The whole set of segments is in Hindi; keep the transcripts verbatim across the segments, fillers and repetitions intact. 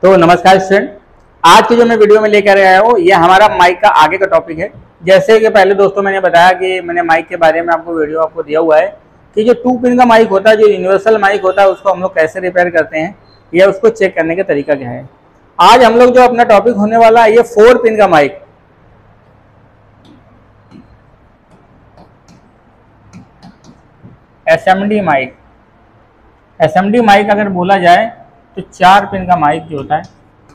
तो नमस्कार स्टूडेंट, आज की जो मैं वीडियो में लेकर आया हूँ ये हमारा माइक का आगे का टॉपिक है। जैसे कि पहले दोस्तों मैंने बताया कि मैंने माइक के बारे में आपको वीडियो आपको दिया हुआ है कि जो टू पिन का माइक होता है, जो यूनिवर्सल माइक होता है, उसको हम लोग कैसे रिपेयर करते हैं या उसको चेक करने का तरीका क्या है। आज हम लोग जो अपना टॉपिक होने वाला है ये फोर पिन का mic. SMD mic, SMD mic अगर बोला जाए तो चार पिन का माइक जो होता है,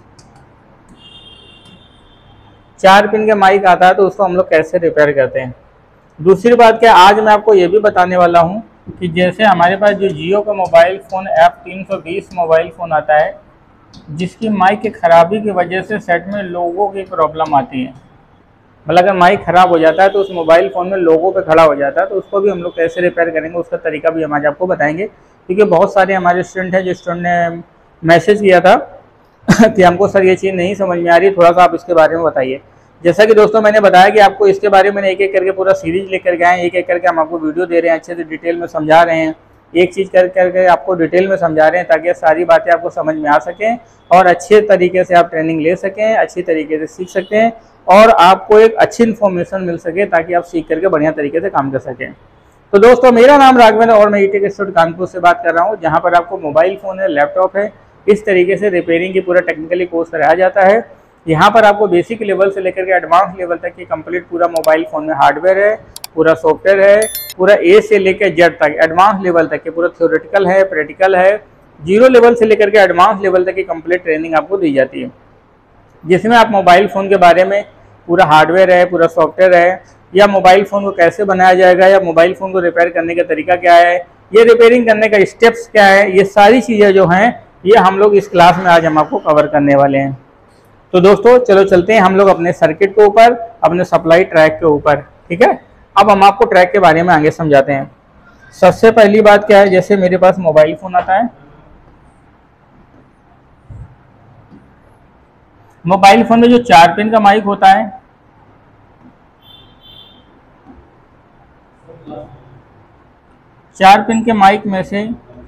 चार पिन का माइक आता है तो उसको हम लोग कैसे रिपेयर करते हैं। दूसरी बात क्या, आज मैं आपको ये भी बताने वाला हूँ कि जैसे हमारे पास जो जियो का मोबाइल फ़ोन एफ तीन सौ बीस मोबाइल फ़ोन आता है, जिसकी माइक की ख़राबी की वजह से सेट में लोगों की प्रॉब्लम आती है। मतलब अगर माइक ख़राब हो जाता है तो उस मोबाइल फ़ोन में लोगों पे खड़ा हो जाता है, तो उसको भी हम लोग कैसे रिपेयर करेंगे उसका तरीका भी हम आज आपको बताएंगे। क्योंकि बहुत सारे हमारे स्टूडेंट हैं, जो स्टूडेंट ने मैसेज किया था कि हमको सर ये चीज़ नहीं समझ में आ रही, थोड़ा सा आप इसके बारे में बताइए। जैसा कि दोस्तों मैंने बताया कि आपको इसके बारे में एक एक करके पूरा सीरीज लेकर गए हैं, एक एक करके हम आपको वीडियो दे रहे हैं, अच्छे से डिटेल में समझा रहे हैं, एक चीज़ कर करके आपको डिटेल में समझा रहे हैं ताकि सारी बातें आपको समझ में आ सकें और अच्छे तरीके से आप ट्रेनिंग ले सकें, अच्छी तरीके से सीख सकते हैं और आपको एक अच्छी इन्फॉर्मेशन मिल सके ताकि आप सीख करके बढ़िया तरीके से काम कर सकें। तो दोस्तों मेरा नाम राघवेंद्र और मैं ई-टेक इंस्टीट्यूट कानपुर से बात कर रहा हूँ, जहाँ पर आपको मोबाइल फ़ोन है, लैपटॉप है, इस तरीके से रिपेयरिंग की पूरा टेक्निकली कोर्स कराया जाता है। यहाँ पर आपको बेसिक लेवल से लेकर के एडवांस लेवल तक की कंप्लीट पूरा मोबाइल फ़ोन में हार्डवेयर है, पूरा सॉफ्टवेयर है, पूरा ए से लेकर जेड तक एडवांस लेवल तक के पूरा थ्योरेटिकल है, प्रैक्टिकल है, जीरो लेवल से लेकर के एडवांस लेवल तक की कंप्लीट ट्रेनिंग आपको दी जाती है, जिसमें आप मोबाइल फ़ोन के बारे में पूरा हार्डवेयर है, पूरा सॉफ्टवेयर है, या मोबाइल फ़ोन को कैसे बनाया जाएगा, या मोबाइल फ़ोन को रिपेयर करने का तरीका क्या है, ये रिपेयरिंग करने का स्टेप्स क्या है, ये सारी चीज़ें जो हैं ये हम लोग इस क्लास में आज हम आपको कवर करने वाले हैं। तो दोस्तों चलो चलते हैं हम लोग अपने सर्किट के ऊपर, अपने सप्लाई ट्रैक के ऊपर, ठीक है। अब हम आपको ट्रैक के बारे में आगे समझाते हैं। सबसे पहली बात क्या है, जैसे मेरे पास मोबाइल फ़ोन आता है, मोबाइल फ़ोन में जो चार पिन का माइक होता है, चार पिन के माइक में से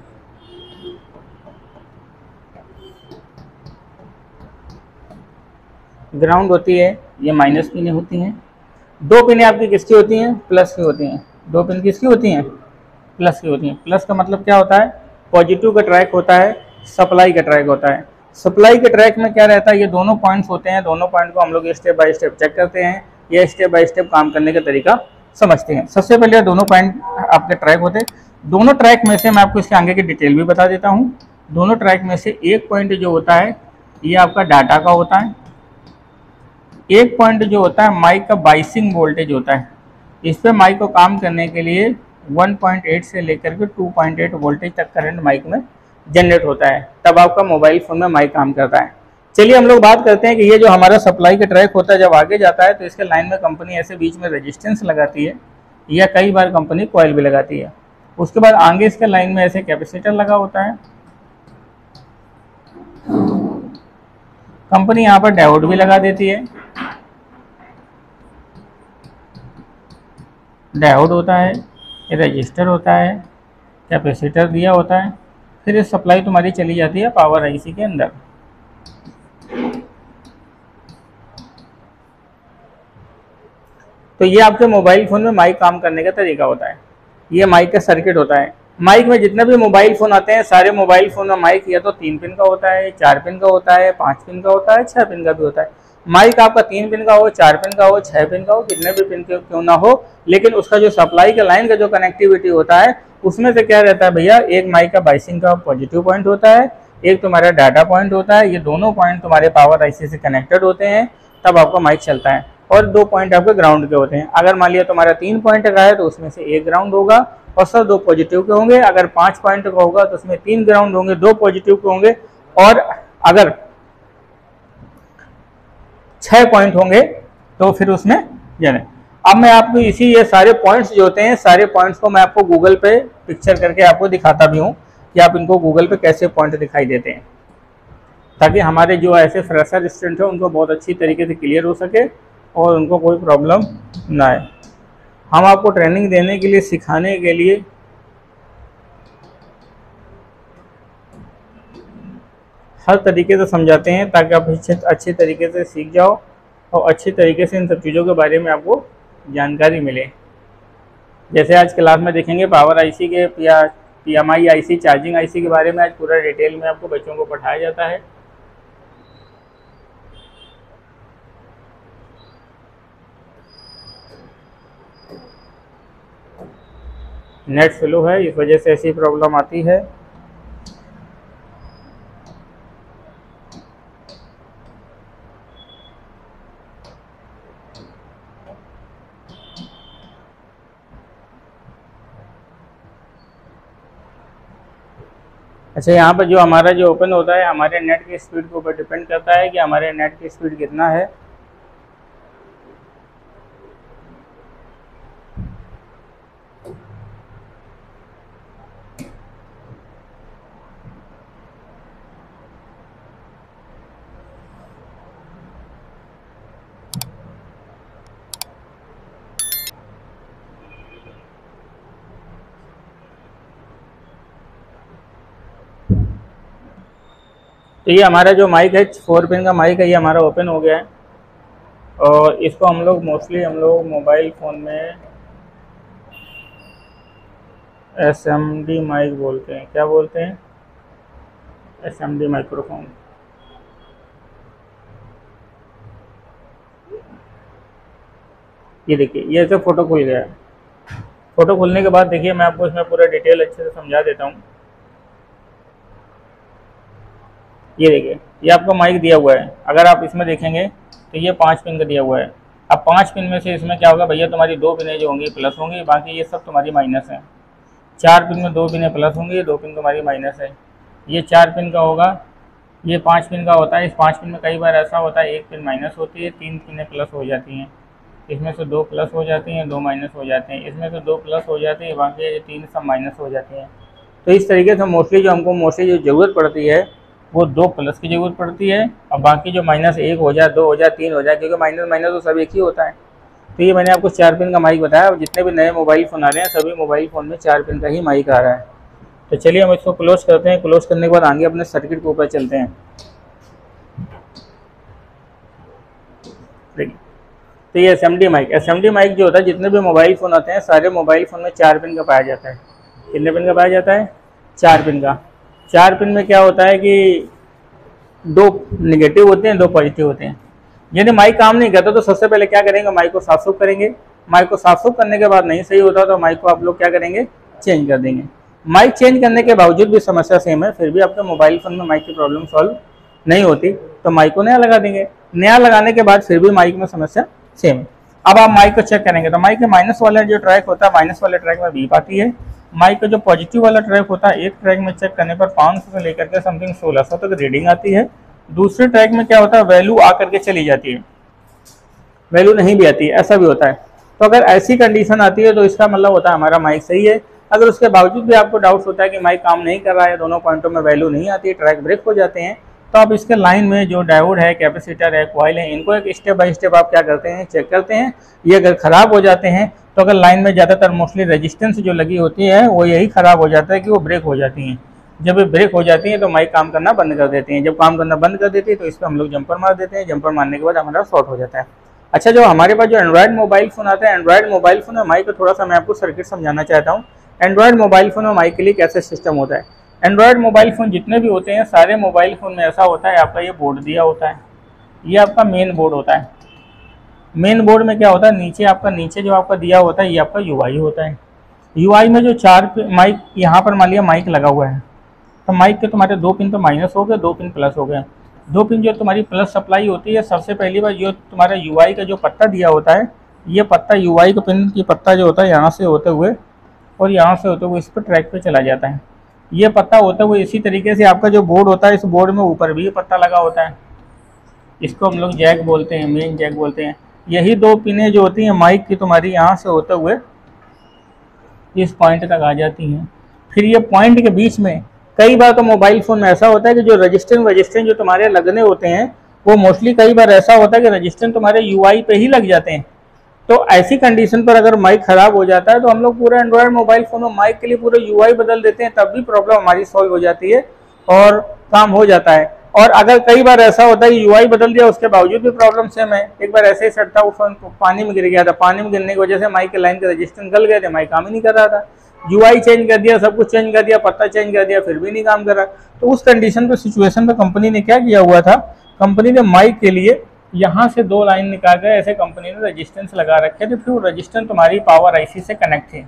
ग्राउंड होती है, ये माइनस पिनें होती हैं। दो पिनें आपकी किसकी होती हैं? प्लस की होती हैं। दो पिन किसकी होती हैं? प्लस की होती हैं। प्लस का मतलब क्या होता है? पॉजिटिव का ट्रैक होता है, सप्लाई का ट्रैक होता है। सप्लाई के ट्रैक में क्या रहता है, ये दोनों पॉइंट्स होते हैं, दोनों पॉइंट को हम लोग स्टेप बाय स्टेप चेक करते हैं, ये स्टेप बाय स्टेप काम करने का तरीका समझते हैं। सबसे पहले दोनों पॉइंट आपके ट्रैक होते हैं। दोनों ट्रैक में से मैं आपको इसके आगे की डिटेल भी बता देता हूँ। दोनों ट्रैक में से एक पॉइंट जो होता है ये आपका डाटा का होता है, एक पॉइंट जो होता है माइक का बाइसिंग वोल्टेज होता है। इस पे माइक को काम करने के लिए वन पॉइंट एट से लेकर के टू पॉइंट एट वोल्टेज तक करंट माइक में जनरेट होता है, तब आपका मोबाइल फ़ोन में माइक काम करता है। चलिए हम लोग बात करते हैं कि ये जो हमारा सप्लाई का ट्रैक होता है जब आगे जाता है तो इसके लाइन में कंपनी ऐसे बीच में रेजिस्टेंस लगाती है, या कई बार कंपनी कॉइल भी लगाती है। उसके बाद आगे इसके लाइन में ऐसे कैपेसिटर लगा होता है, कंपनी यहाँ पर डायोड भी लगा देती है, डायोड होता है, रजिस्टर होता है, कैपेसिटर दिया होता है, फिर ये सप्लाई तुम्हारी चली जाती है पावर आईसी के अंदर। तो ये आपके मोबाइल फ़ोन में माइक काम करने का तरीका होता है, ये माइक का सर्किट होता है। माइक में जितने भी मोबाइल फ़ोन आते हैं सारे मोबाइल फ़ोन में माइक या तो तीन पिन का होता है, चार पिन का होता है, पाँच पिन का होता है, छः पिन का भी होता है। माइक आपका तीन पिन का हो, चार पिन का हो, छः पिन का हो, कितने भी पिन के क्यों ना हो, लेकिन उसका जो सप्लाई का लाइन का जो कनेक्टिविटी होता है उसमें से क्या रहता है भैया, एक माइक का बाइसिंग का पॉजिटिव पॉइंट होता है, एक तुम्हारा डाटा पॉइंट होता है। ये दोनों पॉइंट तुम्हारे पावर आईसी से कनेक्टेड होते हैं, तब आपका माइक चलता है। और दो पॉइंट आपके ग्राउंड के होते हैं। अगर मान लिया तुम्हारा तीन पॉइंट का है तो उसमें से एक ग्राउंड होगा और सर दो पॉजिटिव के होंगे। अगर पाँच पॉइंट का होगा तो उसमें तीन ग्राउंड होंगे, दो पॉजिटिव के होंगे, और अगर छह पॉइंट होंगे तो फिर उसमें जाने। अब मैं आपको इसी ये सारे पॉइंट्स जो होते हैं, सारे पॉइंट्स को मैं आपको गूगल पे पिक्चर करके आपको दिखाता भी हूँ कि आप इनको गूगल पे कैसे पॉइंट दिखाई देते हैं, ताकि हमारे जो ऐसे फ्रेशर स्टूडेंट हैं उनको बहुत अच्छी तरीके से क्लियर हो सके और उनको कोई प्रॉब्लम ना आए। हम आपको ट्रेनिंग देने के लिए, सिखाने के लिए हर तरीके से समझाते हैं ताकि आप अच्छे अच्छे तरीके से सीख जाओ और अच्छे तरीके से इन सब चीज़ों के बारे में आपको जानकारी मिले। जैसे आज क्लास में देखेंगे पावर आईसी के या P M I IC, charging IC के बारे में आज पूरा डिटेल में आपको बच्चों को पढ़ाया जाता है। नेट स्लो है, इस वजह से ऐसी प्रॉब्लम आती है। अच्छा, यहाँ पर जो हमारा जो ओपन होता है हमारे नेट की स्पीड के ऊपर डिपेंड करता है कि हमारे नेट की स्पीड कितना है। तो ये हमारा जो माइक है फोर पिन का माइक है, ये हमारा ओपन हो गया है और इसको हम लोग मोस्टली हम लोग मोबाइल फ़ोन में एस एम डी माइक बोलते हैं। क्या बोलते हैं? S M D microphone. ये देखिए, ये ऐसे फ़ोटो खुल गया है। फ़ोटो खुलने के बाद देखिए मैं आपको इसमें पूरा डिटेल अच्छे से समझा देता हूँ। ये देखिए, ये आपको माइक दिया हुआ है। अगर आप इसमें देखेंगे तो ये पाँच पिन का दिया हुआ है। अब पाँच पिन में से इसमें क्या होगा भैया, तुम्हारी दो पिनें जो होंगी प्लस होंगी, बाकी ये सब तुम्हारी माइनस है। चार पिन में दो पिनें प्लस होंगी, दो पिन तुम्हारी माइनस है। ये चार पिन का होगा, ये पाँच पिन का होता है। इस पाँच पिन में कई बार ऐसा होता है एक पिन माइनस होती है, तीन पिनें प्लस हो जाती हैं। इसमें से दो प्लस हो जाती हैं, दो माइनस हो जाते हैं। इसमें से दो प्लस हो जाती है, बाकी ये तीन सब माइनस हो जाती हैं। तो इस तरीके से मोस्टली जो हमको मोस्टली जो ज़रूरत पड़ती है वो दो प्लस की ज़रूरत पड़ती है और बाकी जो माइनस एक हो जाए, दो हो जाए, तीन हो जाए, क्योंकि माइनस माइनस तो सब एक ही होता है। तो ये मैंने आपको चार पिन का माइक बताया। जितने भी नए मोबाइल फ़ोन आ रहे हैं सभी मोबाइल फ़ोन में चार पिन का ही माइक आ रहा है। तो चलिए हम इसको क्लोज करते हैं। क्लोज करने के बाद आगे अपने सर्किट के ऊपर चलते हैं। देखिए, तो ये S M D mic S M D mic जो होता है, जितने भी मोबाइल फ़ोन आते हैं सारे मोबाइल फ़ोन में चार पिन का पाया जाता है। कितने पिन का पाया जाता है? चार पिन का। चार पिन में क्या होता है कि दो नेगेटिव होते हैं, दो पॉजिटिव होते हैं। यदि माइक काम नहीं करता तो सबसे पहले क्या करेंगे, माइक को साफ सुफ करेंगे। माइक को साफ सुफ करने के बाद नहीं सही होता तो माइक को आप लोग क्या करेंगे, चेंज कर देंगे। माइक चेंज करने के बावजूद भी समस्या सेम है, फिर भी आपके मोबाइल फ़ोन में माइक की प्रॉब्लम सॉल्व नहीं होती तो माइक को नया लगा देंगे। नया लगाने के बाद फिर भी माइक में समस्या सेम है। अब आप माइक को चेक करेंगे तो माइक के माइनस वाला जो ट्रैक होता है, माइनस वाले ट्रैक में बीप आती है। माइक का जो पॉजिटिव वाला ट्रैक होता है, एक ट्रैक में चेक करने पर पाँच सौ से लेकर के समथिंग सोलह सौ तक रीडिंग आती है। दूसरे ट्रैक में क्या होता है, वैल्यू आ करके चली जाती है, वैल्यू नहीं भी आती है, ऐसा भी होता है। तो अगर ऐसी कंडीशन आती है तो इसका मतलब होता है हमारा माइक सही है। अगर उसके बावजूद भी आपको डाउट होता है कि माइक काम नहीं कर रहा है, दोनों पॉइंटों में वैल्यू नहीं आती है, ट्रैक ब्रेक हो जाते हैं, तो आप इसके लाइन में जो डायोड है, कैपेसिटर है, कॉइल है, इनको एक स्टेप बाय स्टेप आप क्या करते हैं, चेक करते हैं। ये अगर ख़राब हो जाते हैं तो अगर लाइन में ज़्यादातर मोस्टली रेजिस्टेंस जो लगी होती है वो यही ख़राब हो जाता है कि वो ब्रेक हो जाती हैं। जब ये ब्रेक हो जाती हैं तो माइक काम करना बंद कर देती हैं। जब काम करना बंद कर देती है तो इस पर हम लोग जंपर मार देते हैं। जंपर मारने के बाद हमारा शॉर्ट हो जाता है। अच्छा, जो हमारे पास जो एंड्रॉयड मोबाइल फ़ोन आता है, एंड्रॉयड मोबाइल फ़ोन में माइक का थोड़ा सा मैं आपको सर्किट समझाना चाहता हूँ। एंड्रॉयड मोबाइल फ़ोन में माइक के लिए कैसे सिस्टम होता है। एंड्रॉयड मोबाइल फ़ोन जितने भी होते हैं, सारे मोबाइल फ़ोन में ऐसा होता है, आपका ये बोर्ड दिया होता है, ये आपका मेन बोर्ड होता है। मेन बोर्ड में क्या होता है, नीचे आपका नीचे जो आपका दिया होता है ये आपका यूआई होता है। यूआई में जो चार माइक, यहाँ पर मान लिया माइक लगा हुआ है तो माइक के तुम्हारे दो पिन तो माइनस हो गए, दो पिन प्लस हो गए। दो पिन जो तुम्हारी प्लस सप्लाई होती है, सबसे पहली बार जो तुम्हारा यूआई का जो पत्ता दिया होता है, ये पत्ता यूआई का पिन की पत्ता जो होता है यहाँ से होते हुए और यहाँ से होते हुए इस पर ट्रैक पे चला जाता है। ये पत्ता होता हुए इसी तरीके से आपका जो बोर्ड होता है, इस बोर्ड में ऊपर भी ये पत्ता लगा होता है, इसको हम लोग जैक बोलते हैं, मेन जैक बोलते हैं। यही दो पिनें जो होती हैं माइक की तुम्हारी यहाँ से होते हुए इस पॉइंट तक आ जाती हैं। फिर ये पॉइंट के बीच में कई बार तो मोबाइल फ़ोन में ऐसा होता है कि जो रजिस्टेंस रजिस्टेंस जो तुम्हारे लगने होते हैं वो मोस्टली कई बार ऐसा होता है कि रजिस्टेंस तुम्हारे यूआई पे ही लग जाते हैं। तो ऐसी कंडीशन पर अगर माइक ख़राब हो जाता है तो हम लोग पूरा एंड्रॉयड मोबाइल फ़ोन में माइक के लिए पूरा यूआई बदल देते हैं, तब भी प्रॉब्लम हमारी सॉल्व हो जाती है और काम हो जाता है। और अगर कई बार ऐसा होता है कि यूआई बदल दिया उसके बावजूद भी प्रॉब्लम सेम है। एक बार ऐसे ही सेट था, वो फोन पानी में गिर गया था, पानी में गिरने की वजह से माइक के लाइन के रजिस्टेंस गल गए थे, माइक काम ही नहीं कर रहा था। यूआई चेंज कर दिया, सब कुछ चेंज कर दिया, पत्ता चेंज कर दिया, फिर भी नहीं काम कर रहा। तो उस कंडीशन पे सिचुएशन पे कंपनी ने क्या किया हुआ था, कंपनी ने माइक के लिए यहाँ से दो लाइन निकाल कर ऐसे कंपनी ने रजिस्टेंस लगा रखे थे, फिर वो रजिस्टेंस तुम्हारी पावर आईसी से कनेक्ट थे।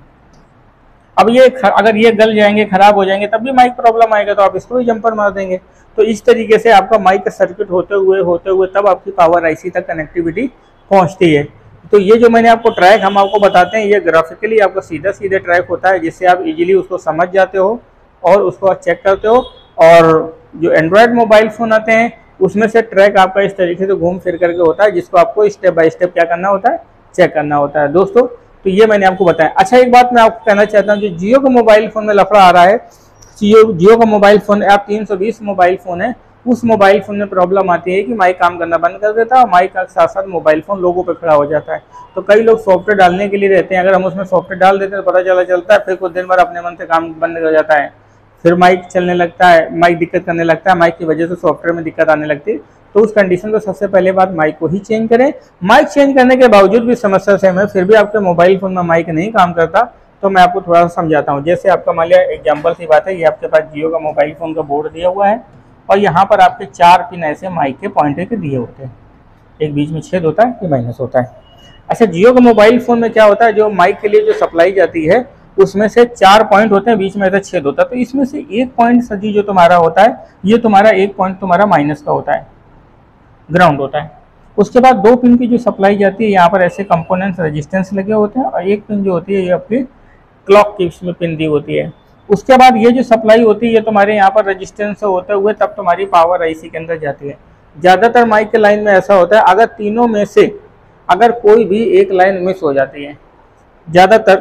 अब ये अगर ये गल जाएंगे, खराब हो जाएंगे, तब भी माइक प्रॉब्लम आएगा, तो आप इसको भी जंपर मार देंगे। तो इस तरीके से आपका माइक का सर्किट होते हुए होते हुए तब आपकी पावर आईसी तक कनेक्टिविटी पहुंचती है। तो ये जो मैंने आपको ट्रैक हम आपको बताते हैं, ये ग्राफिकली आपका सीधा सीधे ट्रैक होता है, जिससे आप इजीली उसको समझ जाते हो और उसको आप चेक करते हो। और जो एंड्रॉयड मोबाइल फ़ोन आते हैं उसमें से ट्रैक आपका इस तरीके से घूम फिर करके होता है, जिसको आपको स्टेप बाय स्टेप क्या करना होता है, चेक करना होता है दोस्तों। तो ये मैंने आपको बताया। अच्छा, एक बात मैं आपको कहना चाहता हूँ, जो जियो के मोबाइल फ़ोन में लफड़ा आ रहा है, जियो जियो का मोबाइल फ़ोन एफ तीन सौ बीस मोबाइल फ़ोन है, उस मोबाइल फ़ोन में प्रॉब्लम आती है कि माइक काम करना बंद कर देता है और माइक के साथ साथ मोबाइल फ़ोन लोगों पे खड़ा हो जाता है। तो कई लोग सॉफ्टवेयर डालने के लिए रहते हैं, अगर हम उसमें सॉफ्टवेयर डाल देते हैं तो पता चला चलता है, फिर कुछ दिन बाद अपने मन से काम बंद हो जाता है, फिर माइक चलने लगता है, माइक दिक्कत करने लगता है, माइक की वजह से सॉफ्टवेयर में दिक्कत आने लगती है। तो उस कंडीशन में सबसे पहले बात माइक को ही चेंज करें। माइक चेंज करने के बावजूद भी समस्या सेम है, फिर भी आपके मोबाइल फ़ोन में माइक नहीं काम करता, तो मैं आपको थोड़ा सा समझाता हूँ। जैसे आपका मान लिया एग्जाम्पल सी बात है, ये आपके पास जियो का मोबाइल फ़ोन का बोर्ड दिया हुआ है और यहाँ पर आपके चार पिन ऐसे माइक के पॉइंटर के दिए होते हैं, एक बीच में छेद होता है, ये माइनस होता है। अच्छा, जियो के मोबाइल फ़ोन में क्या होता है, जो माइक के लिए जो सप्लाई जाती है उसमें से चार पॉइंट होते हैं, बीच में ऐसा छेद होता है, तो इसमें से एक पॉइंट सजी जो तुम्हारा होता है, ये तुम्हारा एक पॉइंट तुम्हारा माइनस का होता है, ग्राउंड होता है। उसके बाद दो पिन की जो सप्लाई जाती है, यहाँ पर ऐसे कंपोनेंट्स रेजिस्टेंस लगे होते हैं और एक पिन जो होती है ये आपकी क्लॉक की इसमें पिन दी होती है। उसके बाद ये जो सप्लाई होती है ये तुम्हारे यहाँ पर रेजिस्टेंस से होते हुए तब तुम्हारी पावर आईसी के अंदर जाती है। ज़्यादातर माइक के लाइन में ऐसा होता है, अगर तीनों में से अगर कोई भी एक लाइन मिस हो जाती है, ज़्यादातर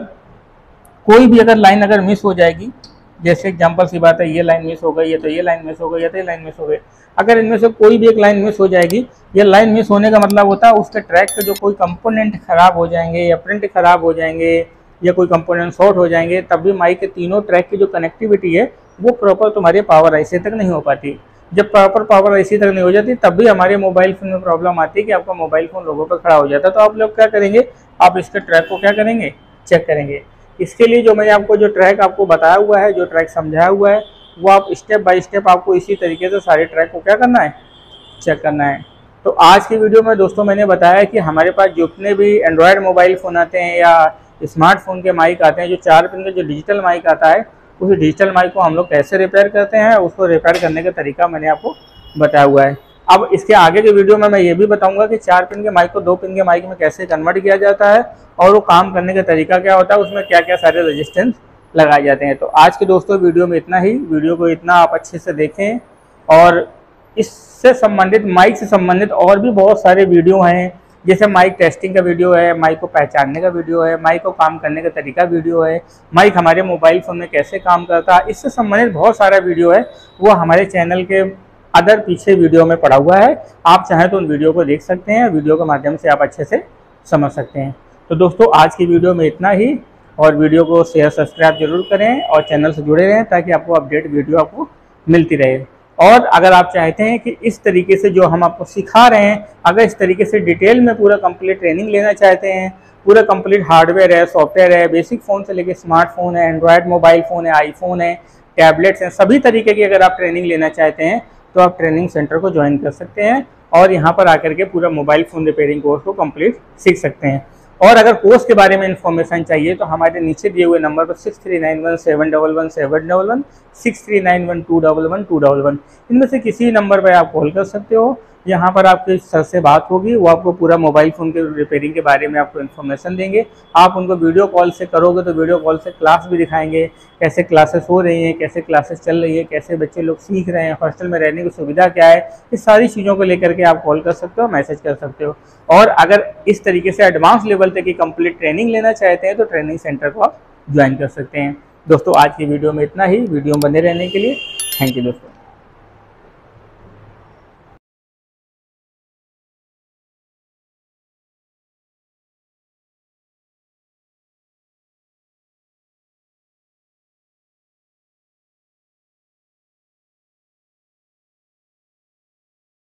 कोई भी अगर लाइन अगर मिस हो जाएगी, जैसे एग्जांपल सी बात है, ये लाइन मिस हो गई है तो ये लाइन मिस हो गई है तो ये लाइन मिस हो गई, अगर इनमें से कोई भी एक लाइन मिस हो जाएगी, ये लाइन मिस होने का मतलब होता है उसके ट्रैक के जो कोई कंपोनेंट खराब हो जाएंगे या प्रिंट खराब हो जाएंगे या कोई कंपोनेंट शॉर्ट हो जाएंगे, तब भी माइक के तीनों ट्रैक की जो कनेक्टिविटी है वो प्रॉपर तुम्हारे पावर आईसी तक नहीं हो पाती। जब प्रॉपर पावर आईसी तक नहीं हो जाती तब भी हमारे मोबाइल फ़ोन में प्रॉब्लम आती है कि आपका मोबाइल फ़ोन लोगों पर खड़ा हो जाता है। तो आप लोग क्या करेंगे, आप इसके ट्रैक को क्या करेंगे, चेक करेंगे। इसके लिए जो मैंने आपको जो ट्रैक आपको बताया हुआ है, जो ट्रैक समझाया हुआ है, वो आप स्टेप बाय स्टेप आपको इसी तरीके से सारे ट्रैक को क्या करना है, चेक करना है। तो आज की वीडियो में दोस्तों मैंने बताया कि हमारे पास जितने भी एंड्रॉयड मोबाइल फ़ोन आते हैं या स्मार्टफोन के माइक आते हैं, जो चार पिन का जो डिजिटल माइक आता है, उस डिजिटल माइक को हम लोग कैसे रिपेयर करते हैं, उसको रिपेयर करने का तरीका मैंने आपको बताया हुआ है। अब इसके आगे के वीडियो में मैं ये भी बताऊंगा कि चार पिन के माइक को दो पिन के माइक में कैसे कन्वर्ट किया जाता है और वो काम करने का तरीका क्या होता है, उसमें क्या क्या सारे रेजिस्टेंस लगाए जाते हैं। तो आज के दोस्तों वीडियो में इतना ही। वीडियो को इतना आप अच्छे से देखें और इससे संबंधित माइक से संबंधित और भी बहुत सारे वीडियो हैं, जैसे माइक टेस्टिंग का वीडियो है, माइक को पहचानने का वीडियो है, माइक को काम करने का तरीका वीडियो है, माइक हमारे मोबाइल फ़ोन में कैसे काम करता है, इससे संबंधित बहुत सारा वीडियो है, वो हमारे चैनल के अदर पीछे वीडियो में पड़ा हुआ है। आप चाहें तो उन वीडियो को देख सकते हैं, वीडियो के माध्यम से आप अच्छे से समझ सकते हैं। तो दोस्तों आज की वीडियो में इतना ही, और वीडियो को शेयर सब्सक्राइब जरूर करें और चैनल से जुड़े रहें ताकि आपको अपडेट वीडियो आपको मिलती रहे। और अगर आप चाहते हैं कि इस तरीके से जो हम आपको सिखा रहे हैं, अगर इस तरीके से डिटेल में पूरा कंप्लीट ट्रेनिंग लेना चाहते हैं, पूरा कंप्लीट हार्डवेयर है, सॉफ्टवेयर है, बेसिक फ़ोन से लेकर स्मार्टफोन है, एंड्रॉयड मोबाइल फ़ोन है, आईफोन है, टैबलेट्स हैं, सभी तरीके की अगर आप ट्रेनिंग लेना चाहते हैं तो आप ट्रेनिंग सेंटर को ज्वाइन कर सकते हैं और यहाँ पर आकर के पूरा मोबाइल फ़ोन रिपेयरिंग कोर्स को कंप्लीट सीख सकते हैं। और अगर कोर्स के बारे में इन्फॉर्मेशन चाहिए तो हमारे नीचे दिए हुए नंबर पर six three nine one seven double one seven double one six three nine one two double one two double one इनमें से किसी नंबर पर आप कॉल कर सकते हो। यहाँ पर आपके सर से बात होगी, वो आपको पूरा मोबाइल फ़ोन के रिपेयरिंग के बारे में आपको इन्फॉर्मेशन देंगे। आप उनको वीडियो कॉल से करोगे तो वीडियो कॉल से क्लास भी दिखाएंगे, कैसे क्लासेस हो रही हैं, कैसे क्लासेस चल रही है, कैसे बच्चे लोग सीख रहे हैं, हॉस्टल में रहने की सुविधा क्या है, इस सारी चीज़ों को लेकर के आप कॉल कर सकते हो, मैसेज कर सकते हो। और अगर इस तरीके से एडवांस लेवल तक की कंप्लीट ट्रेनिंग लेना चाहते हैं तो ट्रेनिंग सेंटर को आप ज्वाइन कर सकते हैं। दोस्तों आज की वीडियो में इतना ही। वीडियो बने रहने के लिए थैंक यू दोस्तों।